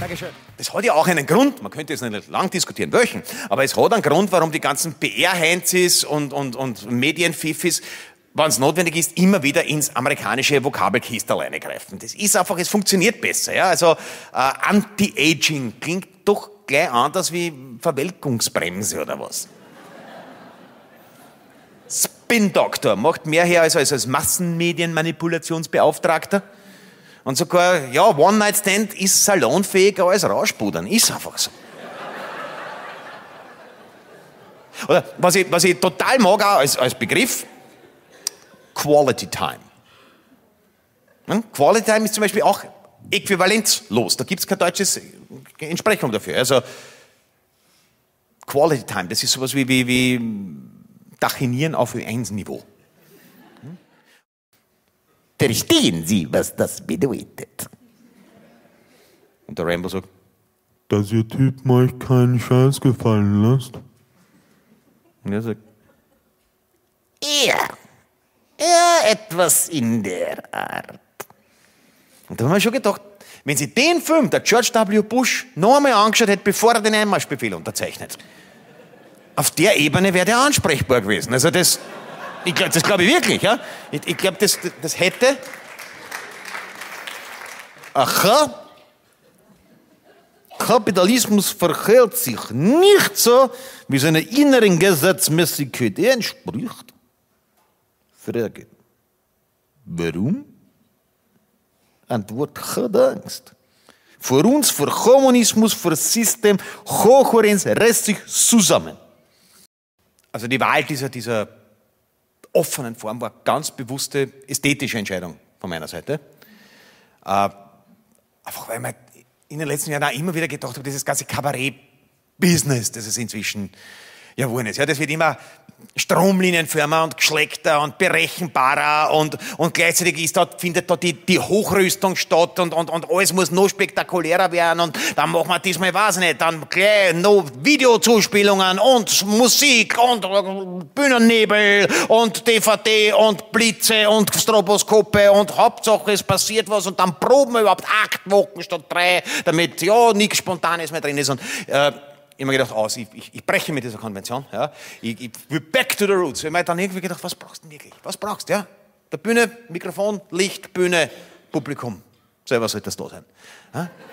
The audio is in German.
Dankeschön. Das hat ja auch einen Grund, man könnte jetzt nicht lang diskutieren, welchen, aber es hat einen Grund, warum die ganzen PR-Heinzis und Medienfifis, wenn es notwendig ist, immer wieder ins amerikanische Vokabelkistel reingreifen. Das ist einfach, es funktioniert besser. Ja? Also Anti-Aging klingt doch gleich anders wie Verwelkungsbremse oder was. Spin-Doktor macht mehr her als Massenmedienmanipulationsbeauftragter. Und sogar, ja, One-Night-Stand ist salonfähiger als Rauschpudern. Ist einfach so. Oder was ich total mag auch als Begriff, Quality Time. Quality Time ist zum Beispiel auch äquivalenzlos. Da gibt es keine deutsche Entsprechung dafür. Also Quality Time, das ist sowas wie Dachinieren auf Ö1-Niveau. Verstehen Sie, was das bedeutet? Und der Rambo sagt, dass Ihr Typ mal keinen Scheiß gefallen lässt. und er sagt, Ja, etwas in der Art. und da haben wir schon gedacht, wenn Sie den Film, der George W. Bush, noch einmal angeschaut hätte, bevor er den Einmarschbefehl unterzeichnet, auf der Ebene wäre der ansprechbar gewesen. Also das glaube ich wirklich. Ja? Ich glaube, das hätte... Aha. Kapitalismus verhält sich nicht so, wie seiner inneren Gesetzmäßigkeit entspricht. Frage. Warum? Antwort, keine Angst. Vor uns, vor Kommunismus, vor System, Konkurrenz reißt sich zusammen. Also die Wahl dieser offenen Form war ganz bewusste ästhetische Entscheidung von meiner Seite. Einfach weil man in den letzten Jahren auch immer wieder gedacht habe, dieses ganze Kabarett-Business, das es inzwischen ja geworden ist. Ja, das wird immer stromlinienförmer und geschleckter und berechenbarer und gleichzeitig findet da die Hochrüstung statt und alles muss noch spektakulärer werden und dann machen wir diesmal, weiß ich nicht, dann gleich noch Videozuspielungen und Musik und Bühnennebel und DVD und Blitze und Stroboskope und Hauptsache es passiert was und dann proben wir überhaupt 8 Wochen statt 3, damit ja nichts Spontanes mehr drin ist und ich habe mir gedacht, ich breche mit dieser Konvention. Ja. Ich will back to the roots. Ich habe mir dann irgendwie gedacht, was brauchst du denn wirklich? Was brauchst du? Ja? Der Bühne, Mikrofon, Licht, Bühne, Publikum. Selber sollte das da sein. Ja.